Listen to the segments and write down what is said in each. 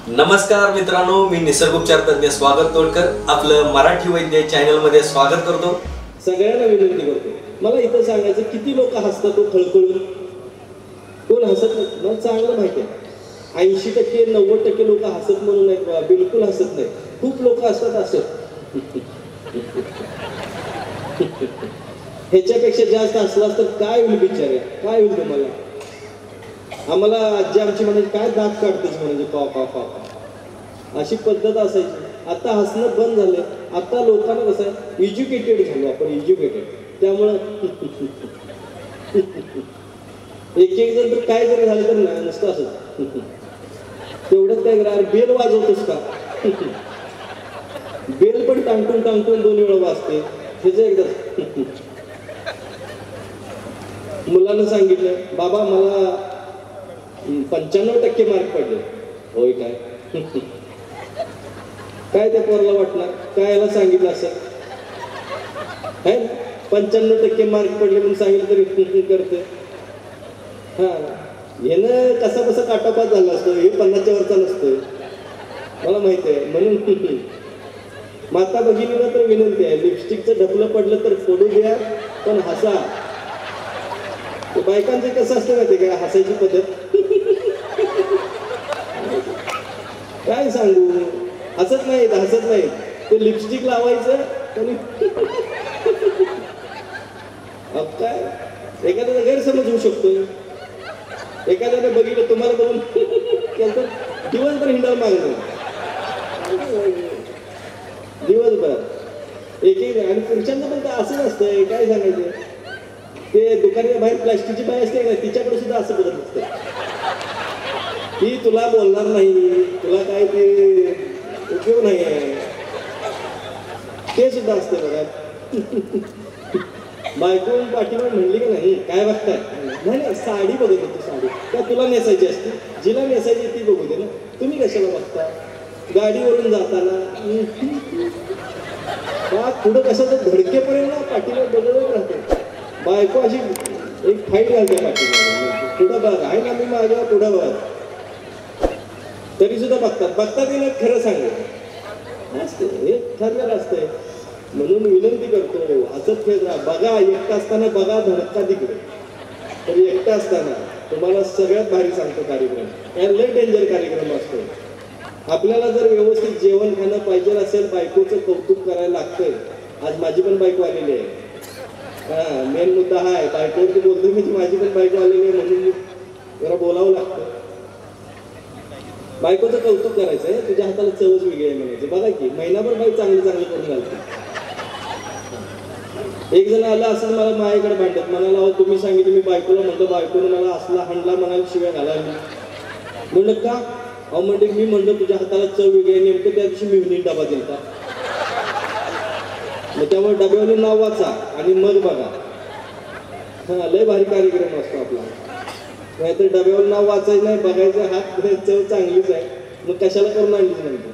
नमस्कार मित्रांनो, मी निसर्गोपचार तज्ञ स्वागत तोडकर आपलं मराठी वैद्य चॅनल मध्ये स्वागत करतो. सगळ्यांना विनंती करतो, मला इथं सांगायचं किती लोक हसतात तो खळखळून. कोण हसत नाही मला चांगलं माहिती आहे. 80% 90% लोक हसत म्हणून नाही, बिलकुल हसत नाही. खूप लोक असतात असत. ह्याच्यापेक्षा जास्त असलास तर काय होईल बिचारे, काय होईल तुम्हाला. आम्हाला आजी आमची म्हणायची काय दात काढतेच म्हणजे पा पा पा अशी पद्धत असायची. आता हसणं बंद झालं. आता लोकांना कसं आहे, एज्युकेटेड झालो आपण, एज्युकेटेड. त्यामुळं एक एक जण तर काय जरी झालं तर नाही नसतं असं. तेवढंच काय करा, बेल वाजवतोस का. बेल पण टांगटून टांगटून 2 वेळा वाजते. त्याचं एकदा मुलानं सांगितलं, बाबा मला 95% मार्क पडले. होय काय. काय त्या पोराला वाटणार, काय याला सांगितलं असं काय. 95% मार्क पडले म्हणून सांगितलं तरी करते. हा, यानं कसा कसा काटापात झाला असतो, हे 50च्या वरचा नसतोय मला माहिती आहे. म्हणून माता भगिनीला तर विनंती आहे, लिपस्टिकचं ढपलं पडलं तर पडू द्या, पण हसा. बायकांचं कसं असतं माहिती काय, हसायची पद्धत. काय सांगू, हसत नाहीत हसत नाहीत. ते लिपस्टिक लावायचं आणि काय एखाद्याचा गैरसमज होऊ शकतो. एखाद्याने बघितलं तुम्हाला बघून केलं दिवसभर हिंडावर मागणं, दिवसभर एक एक. आणि पुरुषांचं पण काय असं नसतंय, काय सांगायचं. ते दुकानाच्या बाहेर प्लास्टिकची बाई असते ना, तिच्याकडे सुद्धा असं बघत नसतं. ती तुला बोलणार नाही, तुला काय ते उपयोग नाही आहे, ते सुद्धा असते बघा. बायको पाठीवर म्हणली का नाही, काय बघताय. नाही साडी बघत होती, साडी का तुला नेसायची असते, जिला नेसायची ती बघू दे ना, तुम्ही कशाला बघता. गाडीवरून जाताना पुढं कशाचं धडकेपर्यंत ना पाठीवर बघत राहते. बायको अशी एक फाईट घालते पाठीवर, पुढं बघ आहे ना, मी माझ्या पुढं बघ, तरी सुद्धा बघतात की नाही खरं सांगेल असते, हे ठरलेलं असतंय. म्हणून विनंती करतो, हसत खेळत राहा. बघा एकटा असताना बघा धडका तिकडे, तर एकटा असताना तुम्हाला सगळ्यात भारी सांगतो कार्यक्रम, या लय डेंजर कार्यक्रम असतो. आपल्याला जर व्यवस्थित जेवण खाणं पाहिजे असेल, बायकोचं कौतुक करायला लागतंय. आज माझी पण बायको आलेली आहे. हा, मेन मुद्दा हा आहे, बायकोवरती बोलतो मी, माझी पण बायको आलेली आहे म्हणून जरा बोलावं लागतं. बायकोचं कौतुक करायचं आहे, तुझ्या हाताला चवच वेगळी आहे म्हणायचं. बघा की महिनाभर बाई चांगली चांगली करून घालते. एक जण आला असं मला माझ्याकडे भांडत, म्हणाला तुम्ही सांगितलं, मी बायकोला म्हणतो, बायकोने मला असला हाणला म्हणाला, शिव्या घालायला. म्हणलं का, अहो म्हणजे मी म्हणलं तुझ्या हाताला चव वेगळी आहे. नेमकं त्या दिवशी मिळून डबा दिलता, मग त्यामुळे डब्यावरून नाव वाचा आणि मग बघा. हा, लय भारी कार्यक्रम असतो आपला. नाहीतर डब्यावर नाव वाचायचं नाही, बघायचं हात चव चांगलीच आहे, मग कशाला करून आणलीच नंतर.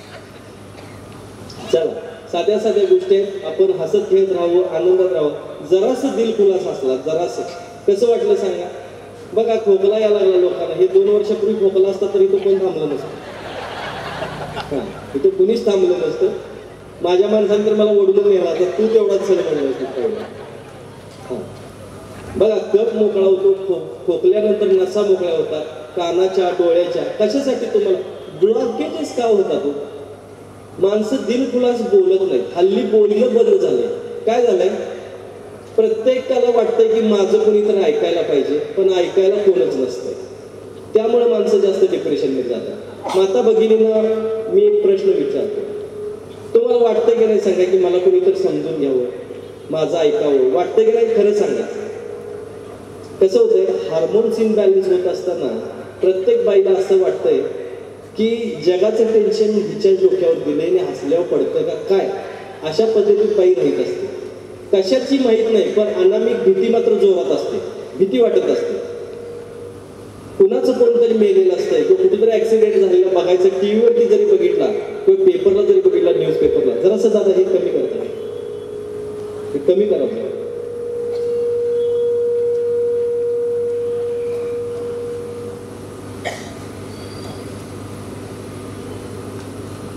चला, साध्या साध्या गोष्टी आहेत, आपण हसत खेळत राहू, आनंदात राहू. जरासं दिल खुलास असला, जरासं कसं वाटलं सांगा. बघा खोकला यायला लागला लोकांना, हे 2 वर्षापूर्वी खोकला असता तरी तो कोण थांबलं नसतं. हा, इथं कुणीच थांबलं नसतं. माझ्या माणसाने तर मला ओढून नेला, तर तू तेवढाच सण म्हणलं. हा, बघा कप मोकळा होतो, खोकल्यानंतर नसा मोकळ्या होतात, कानाच्या डोळ्याच्या. कशासाठी तुम्हाला ब्लॉकेजेस का होतात. माणसं दिलखुलास बोलत नाहीत. हल्ली बोलणं बदल झालंय. काय झालंय, प्रत्येकाला वाटतंय की माझं कोणी तर ऐकायला पाहिजे, पण ऐकायला कोणच नसतंय. त्यामुळे माणसं जास्त डिप्रेशनमध्ये जातात. माता भगिनींना मी एक प्रश्न विचारतो, तुम्हाला वाटतंय की नाही सांगा, की मला कोणी तर समजून घ्यावं, माझं ऐकावं, वाटतंय की नाही खरं सांगायचं. कसं होतंय, हार्मोन्स इनबॅलन्स होत असताना प्रत्येक बाईला असं वाटतंय की जगाचं टेन्शन हिच्या डोक्यावर दिलंय आणि हसल्यावर पडतं का काय, अशा पद्धतीत बाई राहीत असते. कशाची माहीत नाही, पण अनामिक भीती मात्र जोरात असते, भीती वाटत असते. कुणाचं कोणतरी मेलेलं असतंय, तो कुठेतरी ऍक्सिडेंट झालेला बघायचं, टीव्हीवरती जरी बघितला किंवा पेपरला जरी बघितला, न्यूजपेपरला, जरासं दादा हे कमी करतात, हे कमी करावं.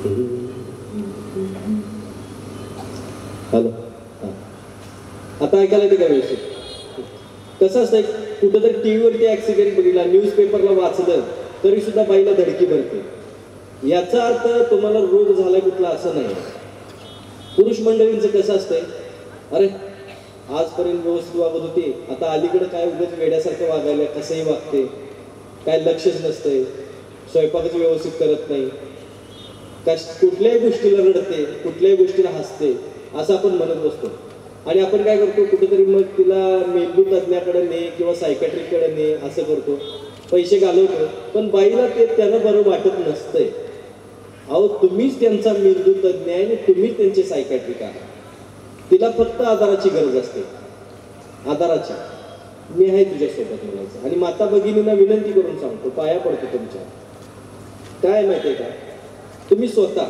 हॅलो, आता ऐकायला येते का व्यवस्थित? कसं असतं, कुठंतरी टीव्हीवरती ऍक्सिडेंट बघितला, न्यूजपेपरला वाचलं तरी सुद्धा बाईला धडकी भरते. याचा अर्थ तुम्हाला रोग झाला कुठला असं नाही. पुरुष मंडळींचं कसं असतंय, अरे आजपर्यंत व्यवस्थित वागत होती, आता अलीकडे काय उगाच वेड्यासारखं वागायला, कसंही वागते, काय लक्षच नसतंय, स्वयंपाकच व्यवस्थित करत नाही, कुठल्याही गोष्टीला रडते, कुठल्याही गोष्टीला हसते, असं आपण म्हणत बसतो. आणि आपण काय करतो, कुठेतरी मग तिला मेंदू तज्ज्ञाकडे ने किंवा सायकॅट्रिककडे ने असं करतो, पैसे घालवतो. पण बाईला ते त्यांना बरं वाटत नसतंय. अहो, तुम्हीच त्यांचा मेंदू तज्ज्ञ आहे आणि तुम्हीच त्यांचे सायकॅट्रिक आहात. तिला फक्त आधाराची गरज असते, आधाराची. मी आहे तुझ्यासोबत म्हणायचं. आणि माता भगिनींना विनंती करून सांगतो, पाया पडतो तुमच्या. काय माहितीये का, तुम्ही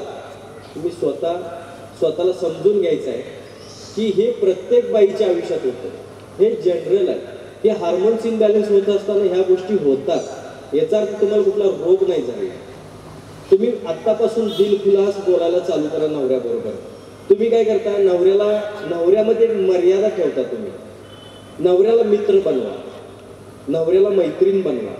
स्वतःला समजून घ्यायचं आहे की हे प्रत्येक बाईच्या आयुष्यात होतं, हे जनरल आहे. हे हार्मोन्स इनबॅलन्स होत असताना ह्या गोष्टी होतात. याचा अर्थ तुम्हाला कुठला रोग नाही झाला. तुम्ही आत्तापासून दिलखुलास बोलायला चालू करा नवऱ्याबरोबर. तुम्ही काय करता, नवऱ्यामध्ये एक मर्यादा ठेवता. तुम्ही नवऱ्याला मित्र बनवा, नवऱ्याला मैत्रीण बनवा,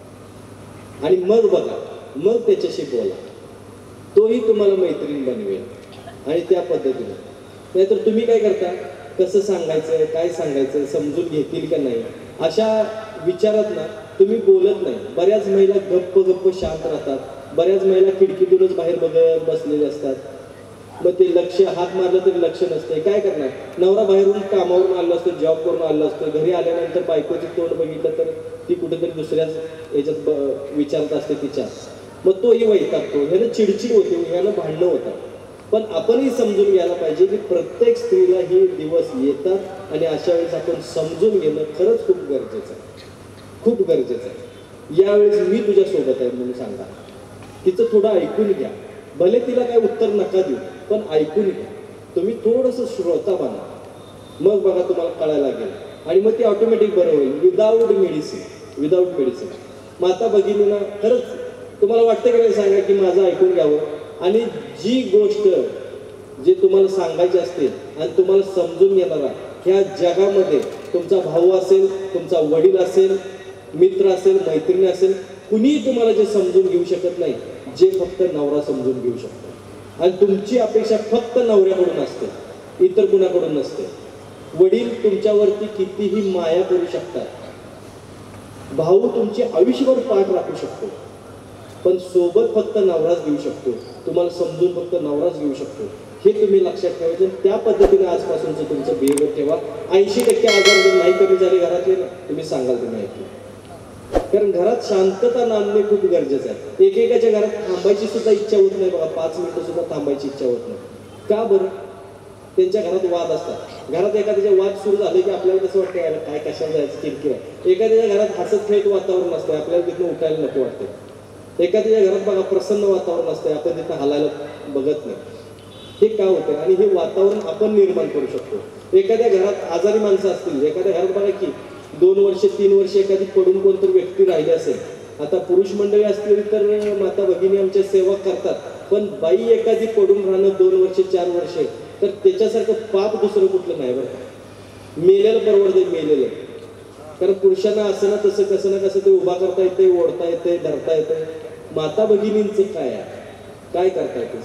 आणि मग बघा, मग त्याच्याशी बोला, तोही तुम्हाला मैत्रीण बनवेल. आणि त्या पद्धतीने. नाहीतर तुम्ही काय करता, कसं सांगायचं, काय सांगायचं, समजून घेतील का नाही, अशा विचारात ना तुम्ही बोलत नाही. बऱ्याच महिला गप्प शांत राहतात. बऱ्याच महिला खिडकीतूनच बाहेर बघत बसलेले असतात. मग ते लक्ष, हात मारलं तरी लक्ष नसते. काय करणार, नवरा बाहेरून कामावरून आलो असतो, जॉब करून आलो असतो, घरी आल्यानंतर बायकोचे तोंड बघितलं तर ती कुठेतरी दुसऱ्याच याच्यात विचारत असते तिच्या. मग तोही वैतागतो, ह्यानं चिडचिड होते, ह्यानं भांडणं होतात. पण आपणही समजून घ्यायला पाहिजे की प्रत्येक स्त्रीला हे दिवस येतात आणि अशा वेळेस आपण समजून घेणं खरंच खूप गरजेचं आहे, खूप गरजेचं आहे. यावेळेस मी तुझ्यासोबत आहे म्हणून सांगा. तिचं थोडं ऐकून घ्या. भले तिला काय उत्तर नका देऊ, पण ऐकून घ्या. तुम्ही थोडंसं श्रोता बना, मग बघा तुम्हाला कळायला लागेल. आणि मग ते ऑटोमॅटिक बरं होईल, विदाऊट मेडिसिन. माता भगिनींना खरंच तुम्हाला वाटतं का नाही सांगा की माझं ऐकून घ्यावं. आणि जी गोष्ट जे तुम्हाला सांगायची असते आणि तुम्हाला समजून घेणारा ह्या जगामध्ये तुमचा भाऊ असेल, तुमचा वडील असेल, मित्र असेल, मैत्रिणी असेल, कुणीही तुम्हाला जे समजून घेऊ शकत नाही, जे फक्त नवरा समजून घेऊ शकतो. आणि तुमची अपेक्षा फक्त नवऱ्याकडून असते, इतर कुणाकडून नसते. वडील तुमच्यावरती कितीही माया करू शकतात, भाऊ तुमची आयुष्यभर पाठ राखू शकतो, पण सोबत फक्त नवराच घेऊ शकतो. तुम्हाला समजून फक्त नवराच घेऊ शकतो. हे तुम्ही लक्षात ठेवायचं. त्या पद्धतीने आजपासूनचं तुमचं बिहेवियर ठेवा. 80% आजार जर नाही कमी झाले घरातले ना, तुम्ही सांगाल तुम्ही ऐकलं. कारण घरात शांतता नांदणे खूप गरजेचं आहे. एकेकाच्या घरात थांबायची सुद्धा इच्छा होत नाही बघा, 5 मिनिटं सुद्धा थांबायची इच्छा होत नाही. का बरं? त्यांच्या घरात वाद असतात. घरात एखाद्याचे वाद सुरू झाले की आपल्याला कसं वाटतं, याला काय कशाला जायचं, किरकिर आहे. एखाद्याच्या घरात हसत खेळत वातावरण असतं, आपल्याला तिथून उठायला नको वाटतं. एखाद्याच्या घरात बघा प्रसन्न वातावरण असतं, आपण तिथं हालायला बघत नाही. हे का होतं? आणि हे वातावरण आपण निर्माण करू शकतो. एखाद्या घरात आजारी माणसं असतील, एखाद्या घरात बघा की 2 वर्ष 3 वर्ष एखादी पडून कोणतरी व्यक्ती राहिली असेल. आता पुरुष मंडळी असतील तर माता भगिनी आमच्या सेवा करतात, पण बाई एखादी पडून राहणं 2 वर्ष 4 वर्ष, तर त्याच्यासारखं पाप दुसरं कुठलं नाही बरं. मेलेलं परवडते, मेलेलं. कारण पुरुषांना असं ना तसं, कसं ना कसं ते उभा करता येते, ओढता येते, धरता येते. माता भगिनींचं काय आहे, काय करता येते?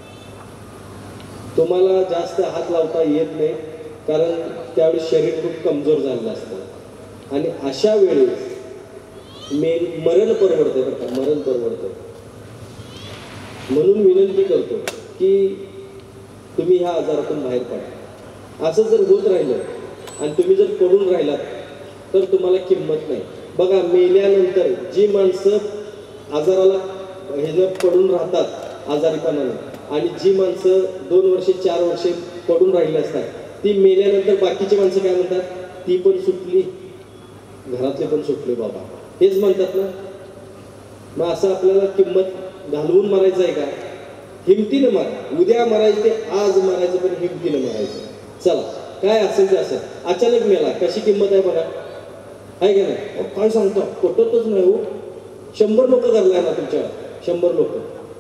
तुम्हाला जास्त हात लावता येत नाही, कारण त्यावेळेस शरीर खूप कमजोर झालेलं असतं. आणि अशा वेळेस मरण परवडते बरं का, मरण परवडतं. म्हणून विनंती करतो की तुम्ही ह्या आजारातून बाहेर पडा. असं जर होत राहिलं आणि तुम्ही जर पडून राहिलात तर तुम्हाला किंमत नाही. बघा, मेल्यानंतर जी माणसं आजाराला ह्यानं पडून राहतात आजारीपणानं, आणि जी माणसं 2 वर्षे 4 वर्षे पडून राहिली असतात, ती मेल्यानंतर बाकीची माणसं काय म्हणतात, ती पण सुटली, घरातले पण सुटले बाबा, हेच म्हणतात ना. मग असं आपल्याला किंमत घालवून मरायचं आहे का? हिमतीनं मारा. उद्या मरायचं ते आज मरायचं, पण हिमतीनं मरायचं. चला, काय असेल ते असेल. अचानक मेला, कशी किंमत आहे बघा, आहे का नाही? काय सांगता, पटतच नाही हो. 100 लोक धरलाय ना तुमच्या, 100 लोक.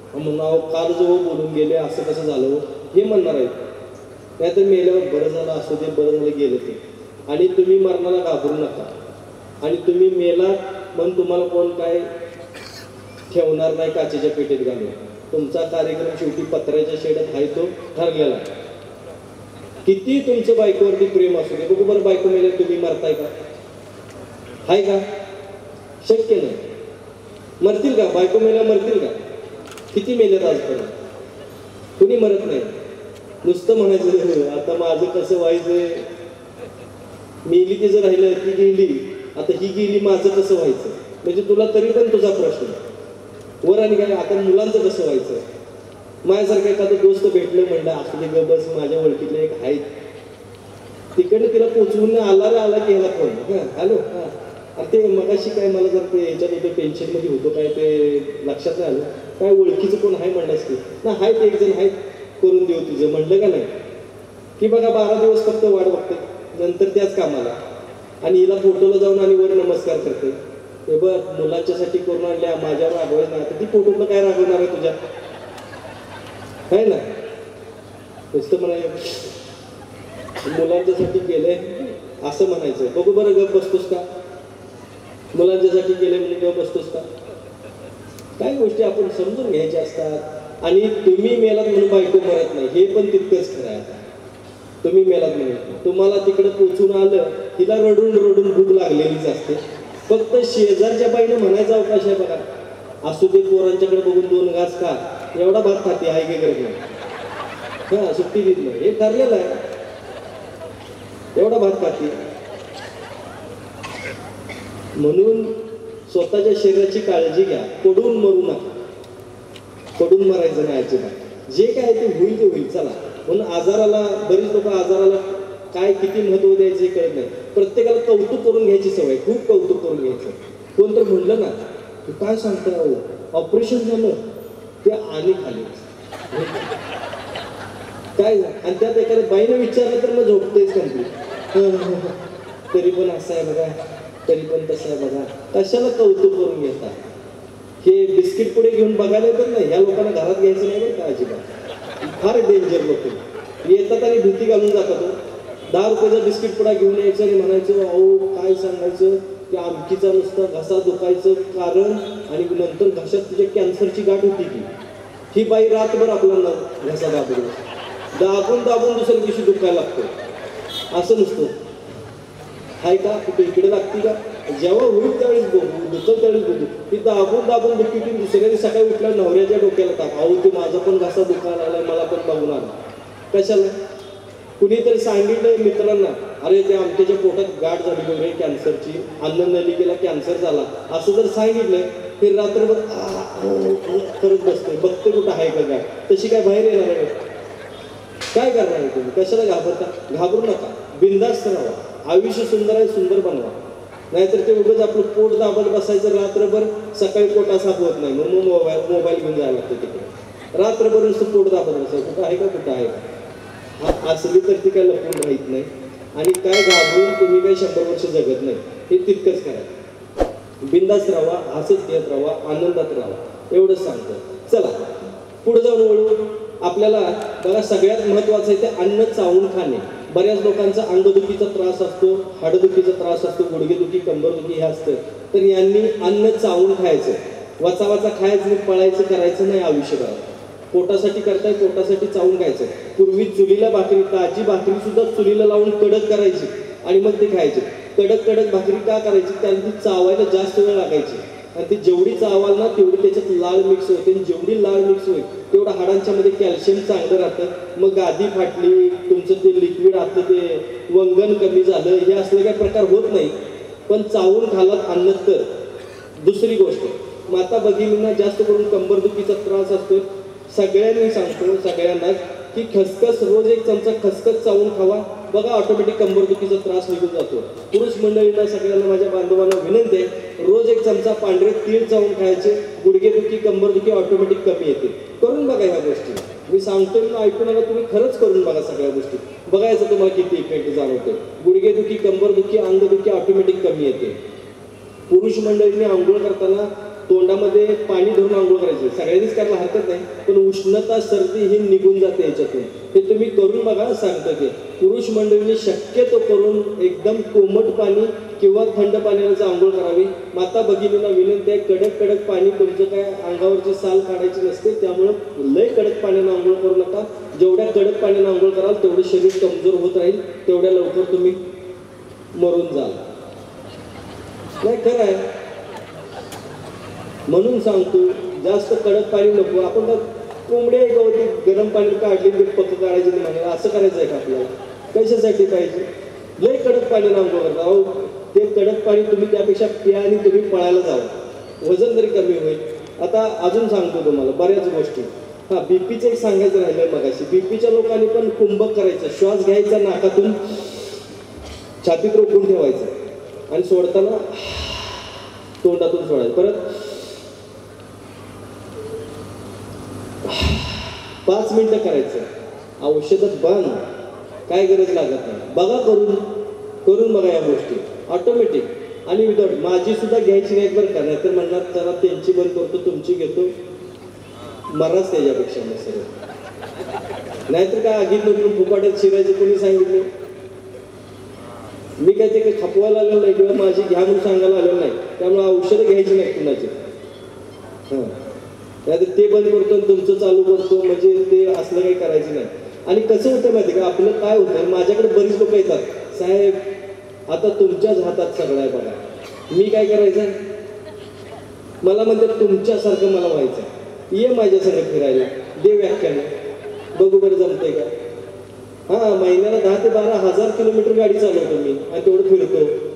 नाव काल जो बोलून गेले असं कसं झालं हो? हे म्हणणार आहेत. नाहीतर मेल्यावर बरं झालं असू दे, बरं झालं गेलं ते. आणि तुम्ही मरणाला घाबरू नका. आणि तुम्ही मेलात म्हणून तुम्हाला कोण काय ठेवणार नाही काचेच्या पेटीत घालून. तुमचा कार्यक्रम शेवटी पत्र्याच्या शेडात आहे तो ठरलेला. किती तुमचं बायकोवरती प्रेम असू दे, बघू बरं बायको मेल्यावर तुम्ही मरताय का? आहे का? शक्य नाही. मरतील का? बायको मेल्यावर मरतील का? किती मेल्यात आजपर्यंत? कुणी मरत नाही. नुसतं म्हणायचं आता माझं कसं व्हायचंय, मेली ती जर राहिलं ती गेली, आता ही गेली माझं कसं व्हायचं. म्हणजे तुला तरी पण तुझा प्रश्न वर. आणि काय आता मुलांचं कसं व्हायचं. माझ्यासारखं एखादं दोस्त भेटलं म्हणलं असू दे ग बस, माझ्या ओळखीतले एक आहेत, तिकडे तिला पोचवून आला की ह्याला फोन, हां हॅलो हां अरे ते मगाशी काय मला जर ते ह्याच्यात होतं टेन्शनमध्ये होतो काय ते लक्षात नाही आलं. काय ओळखीचं कोण आहे म्हणलास की ना? आहेत एक जण आहेत, करून देऊ तुझं म्हणलं का नाही. की बघा 12 दिवस फक्त वाट बघते, नंतर त्याच कामाला. आणि हिला फोटोला जाऊन आणि वर नमस्कार करते. हे बघ मुलांच्यासाठी करून आणल्या, माझ्यावर रागवायचं नाही. आता ती फोटोला काय रागवणार आहे तुझ्या? आहे ना. नुसतं म्हणायचं मुलांच्यासाठी केलंय असं म्हणायचं. बघू बरं गप बसतोस का? मुलांच्यासाठी केलंय म्हणजे गप बसतोस का? काही गोष्टी आपण समजून घ्यायच्या असतात. आणि तुम्ही मेलात म्हणून बायको मरत नाही, हे पण तितकंच खरं आहे. तुम्ही मेलात म्हणून तुम्हाला तिकडे पोचून आलं, तिला रडून रडून भूक लागलेलीच असते. फक्त शेजारच्या बाईनं म्हणायचा अवकाश आहे बघा, असू दे पोरांच्याकडे बघून 2 घास खा, एवढा भात खाते आहे की करत नाही. हा सुट्टी देत नाही, हे ठरलेलं आहे. एवढा भात खाते. म्हणून स्वतःच्या शरीराची काळजी घ्या. पडून मरू नका. पडून मरायचं नाही अजिबात. जे काय ते होईल ते होईल. चला. म्हणून आजाराला बरीच लोक आजाराला काय किती महत्व द्यायचं हे कळत नाही. प्रत्येकाला कौतुक करून घ्यायची सवय, खूप कौतुक करून घ्यायचं. कोण तर म्हणलं ना तू काय सांगता अहो ऑपरेशन झालं ते आणि खाली काय. आणि त्यात एखाद्या बाईनं विचारलं तर मग झोपतेच कंप्लीट. तरी पण असं आहे बघा, तरी पण तसं आहे बघा. कशाला कौतुक करून घेता? हे बिस्किट पुढे घेऊन बघायला तर नाही. या लोकांना घरात घ्यायचं नाही बरं का अजिबात. फार डेंजर लोक येतात आणि भीती घालून जातात. 10 रुपयाचा बिस्किट पुडा घेऊन यायचं आणि म्हणायचं अहो काय सांगायचं की आमकीचा नुसता घसा दुखायचं कारण, आणि नंतर घशात तुझ्या कॅन्सरची गाठ होती की. ही बाई रातभर आपल्याला घसा दाबून दाबून दुसऱ्या दिवशी दुखायला लागतो. असं नसतं. आहे का? कुठे इकडे लागते का? जेव्हा होईल त्यावेळेस बघू, दुखल त्यावेळेस बघू. ती दाबून दुखी ती दुसऱ्या दिवशी सकाळी उठल्या नवऱ्याच्या डोक्याला टाक, अहो ते माझा पण घसा दुखायला लागलाय, मला पण बघून आला. कशाला? कुणीतरी सांगितलं मित्रांना, अरे ते आमच्याच्या पोटात गाठ झाली वगैरे कॅन्सरची, अन्ननलिकेला कॅन्सर झाला, असं जर सांगितलं ते रात्रभर करत बसते. बघते कुठं आहे का गाठ. तशी काय बाहेर येणार आहे? काय करणार आहे तुम्ही? कशाला घाबरता? घाबरू नका. बिनधास्त राहा. आयुष्य सुंदर आहे, सुंदर बनवा. नाहीतर ते उगाच आपलं पोट दाबत बसायचं रात्रभर, सकाळी पोटा साफ होत नाही, म्हणून मोबाईल घेऊन जायला लागतं तिकडे. रात्रभर नुसतं पोट दाबत बसायचं. कुठं आहे का? कुठं आहे का? असली तर ती काय लपून राहत नाही. आणि काय घाबरून तुम्ही काही 100 वर्ष जगत नाही, हे तितकंच करा. बिंदास राहा, हसत घेत राहा, आनंदात राहा, एवढंच सांगतो. चला पुढे जाऊन वळू. आपल्याला बघा सगळ्यात महत्वाचं आहे ते अन्न चावून खाणे. बऱ्याच लोकांचा अंगदुखीचा त्रास असतो, हाडदुखीचा त्रास असतो, गुडघेदुखी कंबरदुखी हे असतं. तर यांनी अन्न चावून खायचं. वाचा खायचं, पळायचं करायचं नाही आयुष्यभर. पोटासाठी करताय, पोटासाठी चावून खायचं. पूर्वी चुलीला भाकरी, ताजी भाकरी सुद्धा चुलीला लावून कडक करायची आणि मग ते खायचे. कडक भाकरी का करायची? कारण ती चावायला जास्त वेळ लागायची. आणि ती जेवढी चावाल ना तेवढी त्याच्यात लाळ मिक्स होते. जेवढी लाळ मिक्स होईल तेवढं हाडांच्या मध्ये कॅल्शियम चांगलं राहतं. मग गादी फाटली, तुमचं ते लिक्विड आतलं ते वंगण कमी झालं, हे असले काही प्रकार होत नाही. पण चावून खालात अन्न तर. दुसरी गोष्ट, माता भगिनींना जास्त करून कंबरदुखीचा त्रास असतो. सगळ्यांनी सांगतो सगळ्यांनाच की खसखस, रोज 1 चमचा खसखस चावून खावा. बघा ऑटोमॅटिक कंबरदुखीचा त्रास निघून जातो. पुरुष मंडळींना सगळ्यांना, माझ्या बांधवांना विनंती आहे, रोज 1 चमचा पांढरे तीळ चावून खायचे. गुडघेदुखी कंबरदुखी ऑटोमॅटिक कमी येते. करून बघा ह्या गोष्टी. मी सांगतो ना, ऐकून नका, तुम्ही खरंच करून बघा सगळ्या गोष्टी. बघायचं तुम्हाला किती इफेक्ट जाणवते. गुडघेदुखी कंबरदुखी अंगदुखी ऑटोमॅटिक कमी येते. पुरुष मंडळींनी आंघोळ करताना तोंडामध्ये पाणी धरून आंघोळ करायची, सगळ्यांनीच करायला हरकत नाही, पण उष्णता सर्दी ही निघून जाते याच्यातून. हे तुम्ही करून बघा, सांगतो की पुरुष मंडळींनी शक्यतो करून एकदम कोमट पाणी किंवा थंड पाण्यानं आंघोळ करावी. माता भगिनींना विनंती आहे, कडक कडक पाणी, तुमचं काय अंगावरची साल काढायची नसते, त्यामुळं लय कडक पाण्यानं आंघोळ करू नका. जेवढ्या कडक पाण्यानं आंघोळ कराल तेवढे शरीर कमजोर होत राहील, तेवढ्या लवकर तुम्ही मरून जाल. नाही खरं आहे, म्हणून सांगतो जास्त कडक पाणी नको. आपण तर कोंबड्या गवती गरम पाणी काढली पक्क काढायची नाही म्हणाला, असं करायचं आहे का आपल्याला? कशासाठी पाहिजे? लय कडक पाणी आंघोळ करता, अहो ते कडक पाणी तुम्ही त्यापेक्षा प्या आणि तुम्ही पळायला जावं, वजन तरी कमी होईल. आता अजून सांगतो तुम्हाला बऱ्याच गोष्टी. हां, बीपीचं एक सांगायचं राहिलं मगाशी. बीपीच्या लोकांनी पण कुंभक करायचं, श्वास घ्यायचा नाकातून, छातीत रोखून ठेवायचं आणि सोडताना तोंडातून सोडायचं. परत 5 मिनिटं करायचं. औषधात बंद, काय गरज लागत नाही. बघा करून बघा या गोष्टी ऑटोमॅटिक. आणि विदाउट माझी सुद्धा घ्यायची नाही बरं का, नाहीतर म्हणणार चला त्यांची बंद करतो तुमची घेतो, मराच त्याच्यापेक्षा मग सगळं. नाहीतर काय आगीत नव्हतं फुकाट्यात शिरायचं कोणी सांगितलं? मी काय ते काही खपवायला आलेलं नाही किंवा माझी घ्या म्हणून सांगायला आलेलं नाही, त्यामुळे औषधं घ्यायची नाही कुणाची. हां, नाहीतर ते बंद करतो आणि तुमचं चालू करतो, म्हणजे ते असलं काही करायचं नाही. आणि कसं होतं माहिती का, आपलं काय होतं, माझ्याकडे बरीच लोक येतात, साहेब आता तुमच्याच हातात सगळं आहे बघा, मी काय करायचं? मला म्हणतात तुमच्यासारखं मला व्हायचं, ये माझ्या सगळं फिरायला, दे व्याख्यान, बघू बरं जमतंय का? हां, महिन्याला 10 ते 12 हजार किलोमीटर गाडी चालवतो मी आणि तेवढं फिरतो.